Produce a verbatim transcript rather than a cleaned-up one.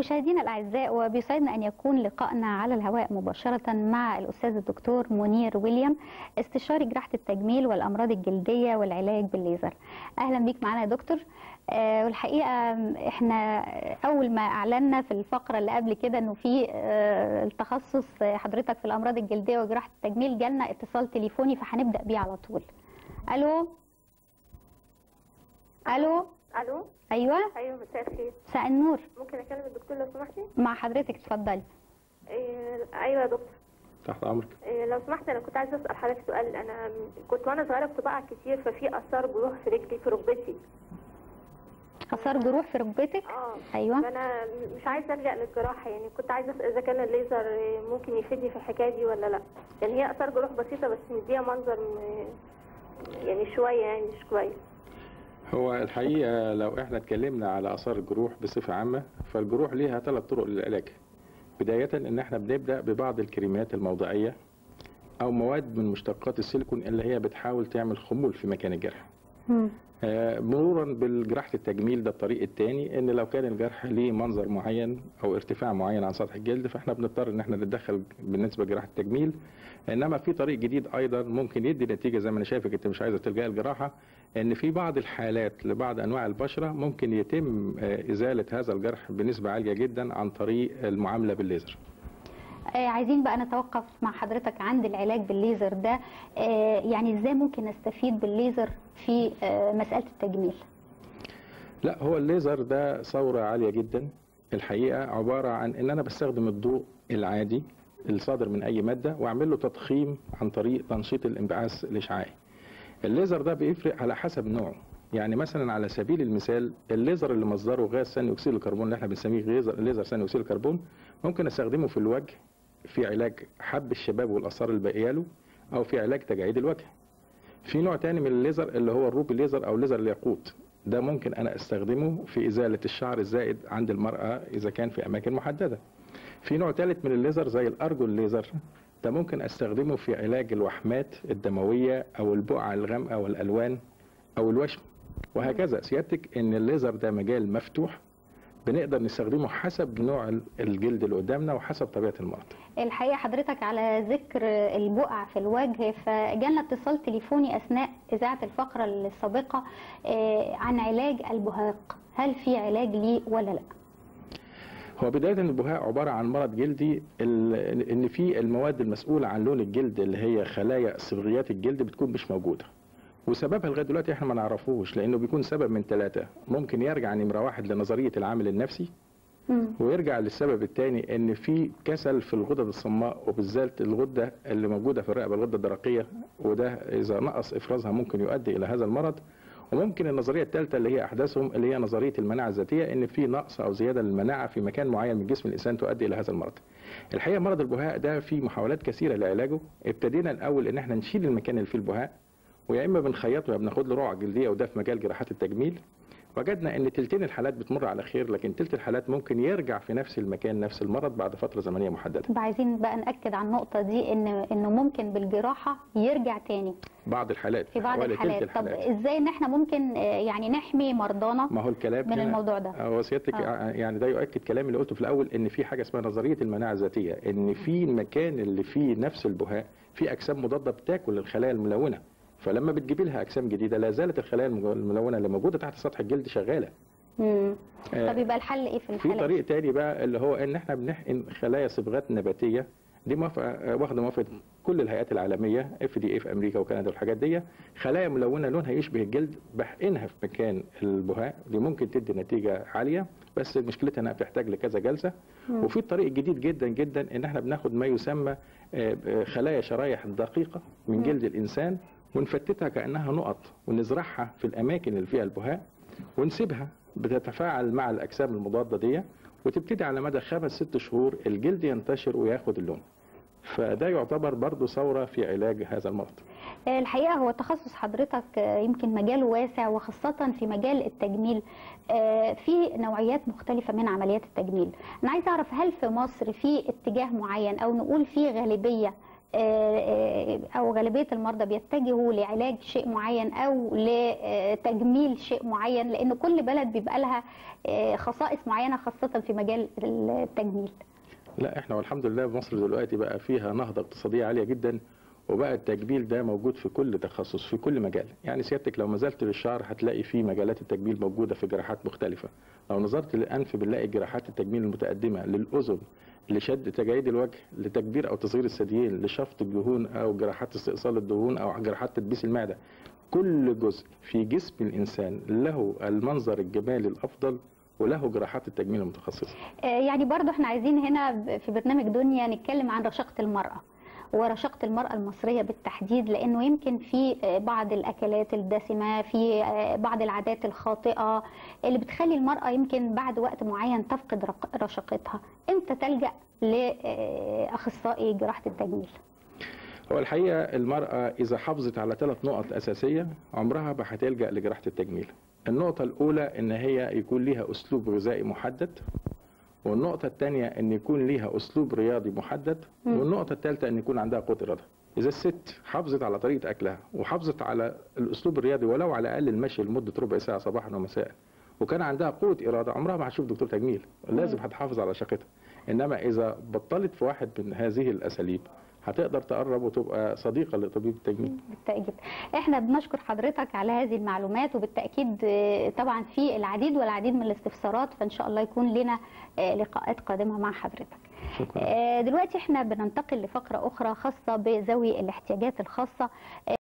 مشاهدينا الأعزاء، وبيسعدنا أن يكون لقائنا على الهواء مباشرة مع الأستاذ الدكتور منير ويليام، استشاري جراحة التجميل والأمراض الجلدية والعلاج بالليزر. أهلا بيك معنا يا دكتور. آه والحقيقة احنا أول ما أعلنا في الفقرة اللي قبل كده أنه في آه التخصص حضرتك في الأمراض الجلدية وجراحة التجميل، جالنا اتصال تليفوني فهنبدأ بيه على طول. ألو ألو الو. ايوه ايوه، مساء الخير. مساء النور. ممكن اكلم الدكتور لو سمحتي؟ مع حضرتك، اتفضلي. إيه ايوه يا دكتور. تحت امرك. إيه لو سمحت، انا كنت عايزه اسال حضرتك سؤال. انا كنت وانا صغيره كنت بقع كتير، ففي اثار جروح في رجلي في ركبتي. اثار جروح في ركبتك؟ اه ايوه. فانا مش عايزه الجا للجراحه، يعني كنت عايزه اسال اذا كان الليزر ممكن يفيدني في الحكايه دي ولا لا. يعني هي اثار جروح بسيطه بس مديها منظر يعني شويه، يعني مش كويس. هو الحقيقة لو احنا اتكلمنا على آثار الجروح بصفة عامة، فالجروح ليها ثلاث طرق للعلاج. بداية ان احنا بنبدأ ببعض الكريمات الموضعية او مواد من مشتقات السيليكون اللي هي بتحاول تعمل خمول في مكان الجرح. آه مرورا بالجراحة التجميل، ده الطريق الثاني، ان لو كان الجرح ليه منظر معين او ارتفاع معين عن سطح الجلد فاحنا بنضطر ان احنا نتدخل بالنسبة لجراحة التجميل. انما في طريق جديد ايضا ممكن يدي نتيجة زي ما انا شايفك انت مش عايزة تلجأ الجراحة، ان في بعض الحالات لبعض انواع البشرة ممكن يتم ازالة هذا الجرح بنسبة عالية جدا عن طريق المعاملة بالليزر. آه عايزين بقى نتوقف مع حضرتك عند العلاج بالليزر ده. آه يعني ازاي ممكن نستفيد بالليزر في آه مسألة التجميل؟ لا، هو الليزر ده ثورة عالية جدا. الحقيقة عبارة عن ان انا بستخدم الضوء العادي الصادر من اي مادة واعمل له تضخيم عن طريق تنشيط الانبعاث الاشعاعي. الليزر ده بيفرق على حسب نوعه. يعني مثلا على سبيل المثال الليزر اللي مصدره غاز ثاني اكسيد الكربون اللي احنا بنسميه ليزر ثاني اكسيد الكربون، ممكن استخدمه في الوجه في علاج حب الشباب والاثار الباقيه له، او في علاج تجاعيد الوجه. في نوع تاني من الليزر اللي هو الروبي ليزر او ليزر الياقوت، ده ممكن انا استخدمه في ازاله الشعر الزائد عند المراه اذا كان في اماكن محدده. في نوع ثالث من الليزر زي الارجون ليزر، ده ممكن استخدمه في علاج الوحمات الدمويه او البقع الغامقه والالوان او الوشم وهكذا. سيادتك ان الليزر ده مجال مفتوح بنقدر نستخدمه حسب نوع الجلد اللي قدامنا وحسب طبيعه المرض. الحقيقه حضرتك على ذكر البقع في الوجه، فجالنا اتصال تليفوني اثناء اذاعه الفقره السابقه عن علاج البهاق، هل في علاج ليه ولا لا؟ هو بداية البهاق عبارة عن مرض جلدي ان في المواد المسؤولة عن لون الجلد اللي هي خلايا صبغيات الجلد بتكون مش موجودة، وسببها لغاية دلوقتي احنا ما نعرفوش، لانه بيكون سبب من ثلاثة. ممكن يرجع نمرة واحد لنظرية العامل النفسي، ويرجع للسبب الثاني ان في كسل في الغدد الصماء وبالذات الغدة اللي موجودة في الرقبة، الغدة الدرقية، وده اذا نقص افرازها ممكن يؤدي الى هذا المرض. وممكن النظريه الثالثه اللي هي احداثهم اللي هي نظريه المناعه الذاتيه، ان في نقص او زياده للمناعه في مكان معين من جسم الانسان تؤدي الى هذا المرض. الحقيقه مرض البهاق ده في محاولات كثيره لعلاجه. ابتدينا الاول ان احنا نشيل المكان اللي فيه البهاق، ويا اما بنخيطه يا بناخد له رقعه جلديه، وده في مجال جراحات التجميل. وجدنا ان تلتين الحالات بتمر على خير، لكن تلت الحالات ممكن يرجع في نفس المكان نفس المرض بعد فتره زمنيه محدده. عايزين بقى ناكد على النقطه دي، ان انه ممكن بالجراحه يرجع تاني بعض الحالات، في بعض الحالات. الحالات. طب ازاي ان احنا ممكن يعني نحمي مرضانا ما هو الكلام من الموضوع ده؟ هو سيادتك آه. يعني ده يؤكد كلامي اللي قلته في الاول، ان في حاجه اسمها نظريه المناعه الذاتيه، ان في المكان اللي فيه نفس البهاق في اجسام مضاده بتاكل الخلايا الملونه، فلما بتجيبي لها اجسام جديده لا زالت الخلايا الملونه اللي موجوده تحت سطح الجلد شغاله. امم آه طب يبقى الحل ايه في الحاله؟ في طريق تاني بقى اللي هو ان احنا بنحقن خلايا صبغات نباتيه، دي موافقه واخده موافقه كل الهيئات العالميه، اف دي اي في امريكا وكندا والحاجات دي. خلايا ملونه لونها يشبه الجلد بحقنها في مكان البهاق، دي ممكن تدي نتيجه عاليه، بس مشكلتها انها بتحتاج لكذا جلسه. مم. وفي طريق جديد جدا جدا ان احنا بناخد ما يسمى خلايا شرايح دقيقه من جلد الانسان ونفتتها كانها نقط ونزرعها في الاماكن اللي فيها البهاق ونسيبها بتتفاعل مع الاجسام المضاده دي، وتبتدي على مدى خمس ست شهور الجلد ينتشر وياخد اللون. فده يعتبر برضه ثوره في علاج هذا المرض. الحقيقه هو تخصص حضرتك يمكن مجاله واسع، وخاصه في مجال التجميل في نوعيات مختلفه من عمليات التجميل. انا عايزه اعرف هل في مصر في اتجاه معين او نقول في غالبيه او غالبيه المرضى بيتجهوا لعلاج شيء معين او لتجميل شيء معين، لان كل بلد بيبقى لها خصائص معينه خاصه في مجال التجميل؟ لا، احنا والحمد لله مصر دلوقتي بقى فيها نهضه اقتصاديه عاليه جدا، وبقى التجميل ده موجود في كل تخصص في كل مجال. يعني سيادتك لو نزلت للشعر هتلاقي في مجالات التجميل موجوده في جراحات مختلفه، لو نظرت للانف بنلاقي جراحات التجميل المتقدمه، للاذن لشد تجاعيد الوجه، لتكبير او تصغير الثديين، لشفط الدهون او جراحات استئصال الدهون او جراحات تدبيس المعده. كل جزء في جسم الانسان له المنظر الجمالي الافضل وله جراحات التجميل المتخصصه. يعني برضو احنا عايزين هنا في برنامج دنيا نتكلم عن رشاقه المراه ورشاقة المرأة المصرية بالتحديد، لأنه يمكن في بعض الأكلات الدسمة، في بعض العادات الخاطئة اللي بتخلي المرأة يمكن بعد وقت معين تفقد رشاقتها. إمتى تلجأ لأخصائي جراحة التجميل؟ هو الحقيقة المرأة إذا حافظت على ثلاث نقط أساسية عمرها ما هتلجأ لجراحة التجميل. النقطة الأولى إن هي يكون ليها أسلوب غذائي محدد، والنقطة الثانية أن يكون ليها أسلوب رياضي محدد، والنقطة الثالثة أن يكون عندها قوة إرادة. إذا الست حافظت على طريقة أكلها وحافظت على الأسلوب الرياضي ولو على الأقل المشي لمدة ربع ساعة صباحا ومساء، وكان عندها قوة إرادة، عمرها ما هتشوف دكتور تجميل. لازم هتحافظ على شقتها. إنما إذا بطلت في واحد من هذه الأساليب هتقدر تقرب وتبقى صديقة لطبيب التجميل. بالتأكيد. احنا بنشكر حضرتك على هذه المعلومات، وبالتأكيد طبعا في العديد والعديد من الاستفسارات، فإن شاء الله يكون لنا لقاءات قادمة مع حضرتك. شكرا. دلوقتي احنا بننتقل لفقرة أخرى خاصة بذوي الاحتياجات الخاصة.